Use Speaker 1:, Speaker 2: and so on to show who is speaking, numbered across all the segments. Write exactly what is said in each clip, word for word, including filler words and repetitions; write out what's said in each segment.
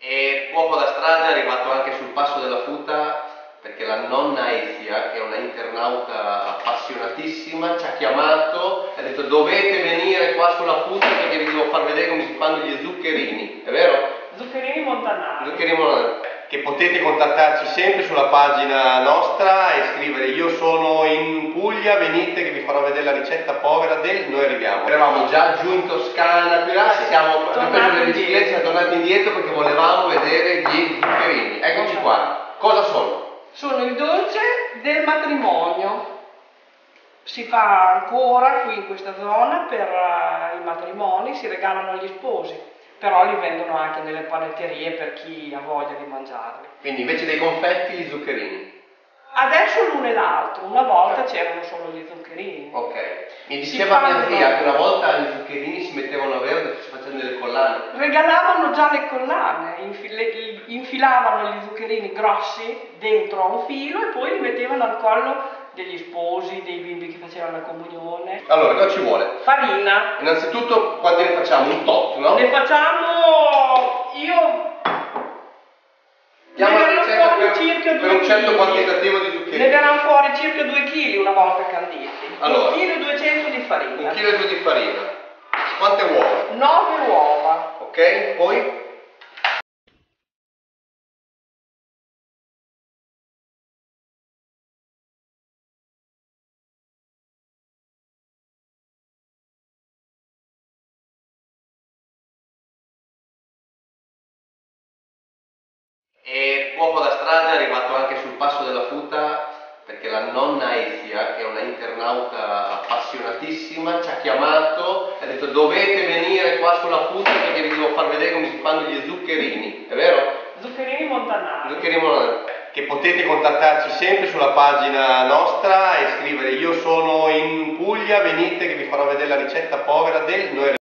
Speaker 1: E cuoco da strada è arrivato anche sul passo della Futa perché la nonna Ezia, che è una internauta appassionatissima, ci ha chiamato e ha detto dovete venire qua sulla Futa perché vi devo far vedere come si fanno gli zuccherini, è vero?
Speaker 2: Zuccherini montanari.
Speaker 1: Zuccherini montanari. Che potete contattarci sempre sulla pagina nostra e scrivere io sono in Puglia, venite che vi farò vedere la ricetta povera del noi arriviamo. Eravamo già giù in Toscana, qui là, siamo abbiamo preso le biciclette, siamo tornati indietro perché volevamo vedere gli zuccherini. Eccoci qua. Cosa sono?
Speaker 2: Sono il dolce del matrimonio. Si fa ancora qui in questa zona per uh, i matrimoni, si regalano agli sposi, però li vendono anche nelle panetterie per chi ha voglia di mangiarli.
Speaker 1: Quindi invece dei confetti gli zuccherini?
Speaker 2: Adesso l'uno e l'altro, una volta c'erano solo gli zuccherini.
Speaker 1: Ok, mi diceva mia zia che una volta gli zuccherini si mettevano a verde, si facevano delle collane.
Speaker 2: Regalavano già le collane, infil infilavano gli zuccherini grossi dentro a un filo e poi li mettevano al collo degli sposi, dei bimbi che facevano la comunione.
Speaker 1: Allora, cosa ci vuole?
Speaker 2: Farina.
Speaker 1: Innanzitutto, quanti ne facciamo? Un tot, no?
Speaker 2: Ne facciamo... io...
Speaker 1: Diamo
Speaker 2: ne
Speaker 1: la ricetta per,
Speaker 2: circa
Speaker 1: per un certo quantitativo di zuccherini.
Speaker 2: Ne verranno fuori circa due chili una volta canditi.
Speaker 1: Allora,
Speaker 2: un chilo e duecento di farina.
Speaker 1: Un chilo e due di farina. Quante uova?
Speaker 2: nove uova.
Speaker 1: Ok, poi? E cuoco da strada è arrivato anche sul passo della Futa perché la nonna Ezia, che è una internauta appassionatissima, ci ha chiamato e ha detto dovete venire qua sulla Futa perché vi devo far vedere come si fanno gli zuccherini, è vero?
Speaker 2: Zuccherini montanari.
Speaker 1: Zuccherini montanari. Che potete contattarci sempre sulla pagina nostra e scrivere io sono in Puglia, venite che vi farò vedere la ricetta povera del noi.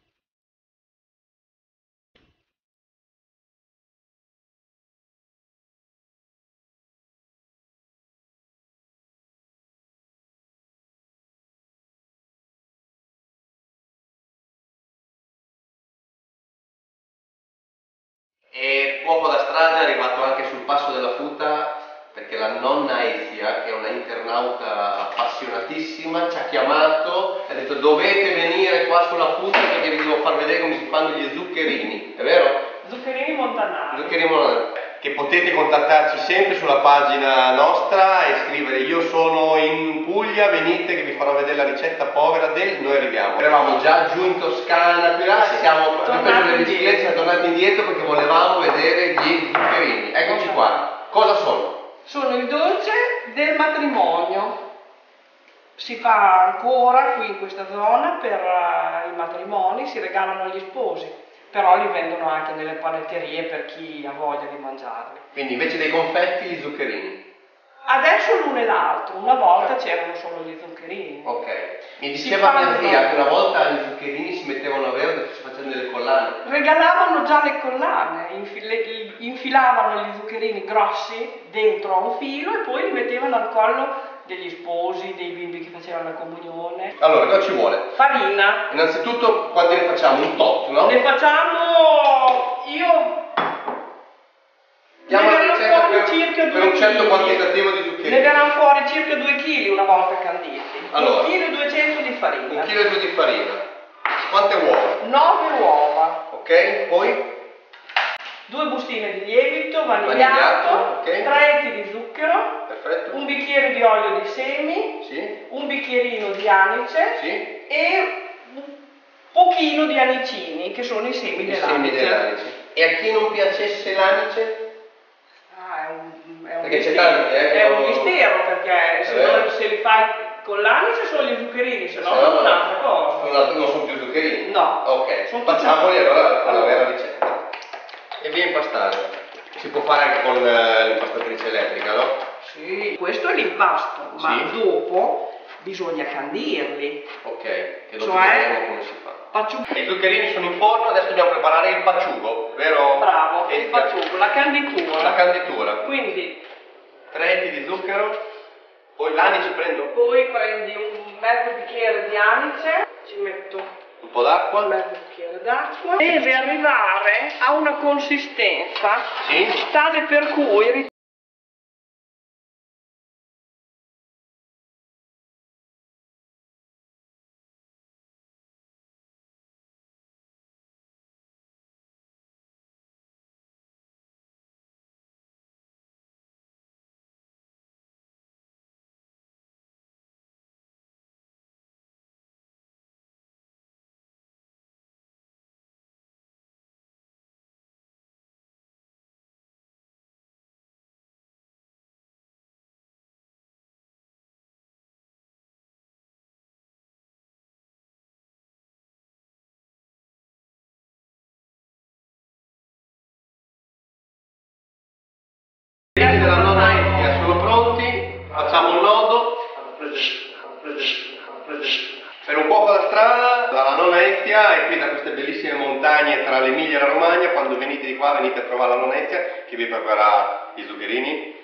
Speaker 1: E cuoco da strada è arrivato anche sul passo della Futa perché la nonna Ezia, che è una internauta appassionatissima, ci ha chiamato e ha detto dovete venire qua sulla Futa perché vi devo far vedere come si fanno gli zuccherini, è vero?
Speaker 2: Zuccherini montanari.
Speaker 1: Zuccherini montanari. Che potete contattarci sempre sulla pagina nostra e scrivere io sono in Puglia, venite che vi farò vedere la ricetta povera del noi arriviamo. Eravamo già giù in Toscana, qui là, siamo abbiamo preso le biciclette, siamo tornati indietro perché volevamo vedere gli zuccherini. Eccoci qua. Cosa sono?
Speaker 2: Sono il dolce del matrimonio. Si fa ancora qui in questa zona per uh, i matrimoni, si regalano agli sposi. Però li vendono anche nelle panetterie per chi ha voglia di mangiarli.
Speaker 1: Quindi invece dei confetti gli zuccherini?
Speaker 2: Adesso l'uno e l'altro, una volta c'erano solo gli zuccherini.
Speaker 1: Ok, mi diceva mia zia che una volta gli zuccherini si mettevano a verde e si facevano delle collane.
Speaker 2: Regalavano già le collane, infil infilavano gli zuccherini grossi dentro a un filo e poi li mettevano al collo degli sposi, dei bimbi che facevano la comunione.
Speaker 1: Allora, cosa ci vuole?
Speaker 2: Farina.
Speaker 1: Innanzitutto, quanti ne facciamo? Un tot, no?
Speaker 2: Ne facciamo... io...
Speaker 1: Diamo la ricetta per,
Speaker 2: circa
Speaker 1: per un certo quantitativo di zuccherini.
Speaker 2: Ne verranno fuori circa due chili una volta canditi.
Speaker 1: Allora,
Speaker 2: un chilo e duecento di farina.
Speaker 1: Un chilo e due di farina. Quante uova?
Speaker 2: nove uova.
Speaker 1: Ok, poi?
Speaker 2: Due bustine di lievito vanigliato,
Speaker 1: okay.
Speaker 2: tre etti di zucchero,
Speaker 1: perfetto.
Speaker 2: Un bicchiere di olio di semi,
Speaker 1: sì.
Speaker 2: Un bicchierino di anice
Speaker 1: sì.
Speaker 2: e un pochino di anicini, che sono i semi dell'anice.
Speaker 1: E a chi non piacesse l'anice?
Speaker 2: Ah, è un, è un
Speaker 1: perché
Speaker 2: mistero,
Speaker 1: tanti, eh,
Speaker 2: è
Speaker 1: non...
Speaker 2: un mistero perché se, non, se li fai con l'anice sono gli zuccherini, se no
Speaker 1: se
Speaker 2: sono un'altra cosa.
Speaker 1: Non, non sono più zuccherini?
Speaker 2: No.
Speaker 1: Ok, facciamoli allora con la vera ricetta. E via impastare. Si può fare anche con uh, l'impastatrice elettrica, no?
Speaker 2: Sì, questo è l'impasto, ma
Speaker 1: sì.
Speaker 2: dopo bisogna candirli.
Speaker 1: Ok, che dopo
Speaker 2: cioè,
Speaker 1: vedremo come si fa.
Speaker 2: Pacciugo.
Speaker 1: I zuccherini sono in forno, adesso dobbiamo preparare il pacciugo, vero?
Speaker 2: Bravo, il pacciugo, la canditura.
Speaker 1: La canditura.
Speaker 2: Quindi
Speaker 1: tre etti di zucchero, poi l'anice prendo.
Speaker 2: Poi prendi un mezzo bicchiere di anice, ci metto
Speaker 1: Un po' d'acqua.
Speaker 2: Mezzo bicchiere d'acqua. Deve arrivare a una consistenza
Speaker 1: Sì.
Speaker 2: tale per cui
Speaker 1: della nonna Ettia sono pronti, facciamo il nodo. Per un po' la strada dalla nonna Ettia e qui da queste bellissime montagne tra l'Emilia e la Romagna, quando venite di qua venite a trovare la nonna Ettia che vi preparerà i zuccherini.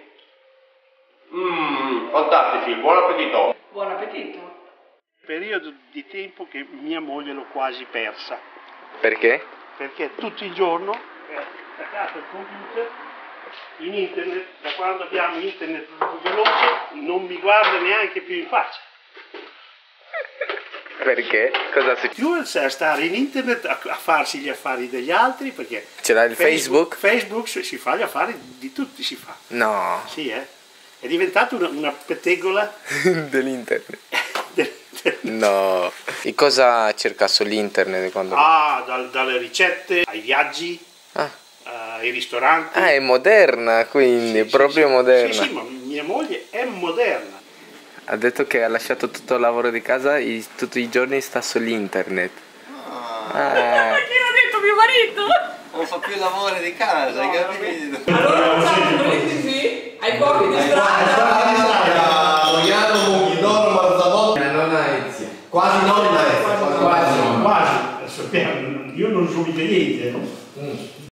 Speaker 1: Mmm, fantastici, buon appetito!
Speaker 2: buon appetito.
Speaker 3: Periodo di tempo che mia moglie l'ho quasi persa,
Speaker 4: Perché?
Speaker 3: perché tutto il giorno è attaccato al computer, in internet, da quando abbiamo internet veloce non mi guarda neanche più in faccia.
Speaker 4: Perché? Cosa succede?
Speaker 3: Più sa stare in internet a, a farsi gli affari degli altri, perché
Speaker 4: Ce l'ha il Facebook?
Speaker 3: Facebook si fa gli affari di tutti, si fa.
Speaker 4: No,
Speaker 3: Sì, eh? È diventato una, una pettegola
Speaker 4: dell'internet.
Speaker 3: del-
Speaker 4: No. E cosa cerca sull'internet quando...
Speaker 3: Ah, dal- dalle ricette ai viaggi,
Speaker 4: Ah.
Speaker 3: ai ristoranti.
Speaker 4: Ah, è moderna, quindi,
Speaker 3: Sì,
Speaker 4: proprio
Speaker 3: sì,
Speaker 4: moderna.
Speaker 3: Sì, sì, ma mia moglie è moderna.
Speaker 4: Ha detto che ha lasciato tutto il lavoro di casa e tutti i giorni sta sull'internet. Ah.
Speaker 2: Chi l'ha detto mio marito?
Speaker 1: Non fa più lavoro di casa, hai capito?
Speaker 2: Allora facciamo un brindisi ai corpi di strada.
Speaker 1: Quasi nonna Ettia.
Speaker 3: Quasi, quasi. Adesso, io non so niente.